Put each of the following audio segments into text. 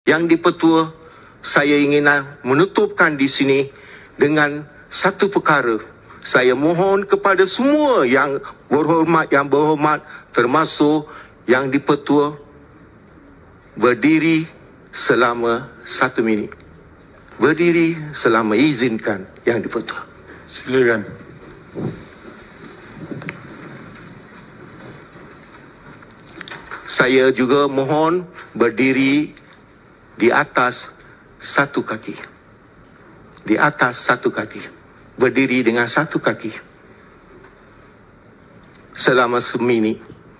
Yang di-Pertua, saya ingin menutupkan di sini dengan satu perkara. Saya mohon kepada semua yang berhormat termasuk yang di-Pertua berdiri selama 1 minit. Berdiri selama izinkan yang di-Pertua. Silakan. Saya juga mohon berdiri di atas satu kaki. Di atas satu kaki. Berdiri dengan satu kaki. Selama seminit.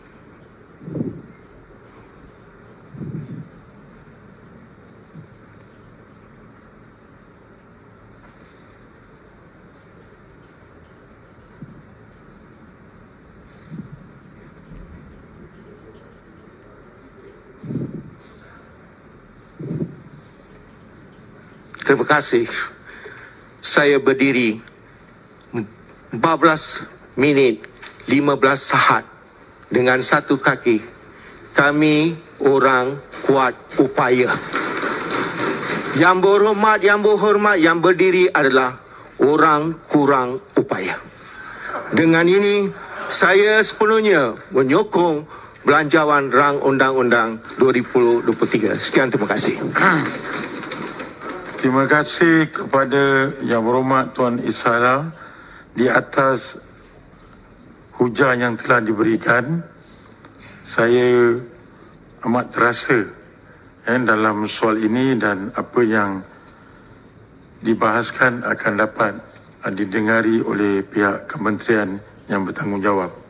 Terima kasih. Saya berdiri 14 minit 15 saat dengan satu kaki. Kami orang kuat upaya. Yang berhormat, yang berdiri adalah orang kurang upaya. Dengan ini, saya sepenuhnya menyokong belanjawan rang undang-undang 2023. Sekian, terima kasih. Terima kasih kepada Yang Berhormat Tuan Isara di atas hujah yang telah diberikan. Saya amat terasa dalam soal ini dan apa yang dibahaskan akan dapat didengari oleh pihak kementerian yang bertanggungjawab.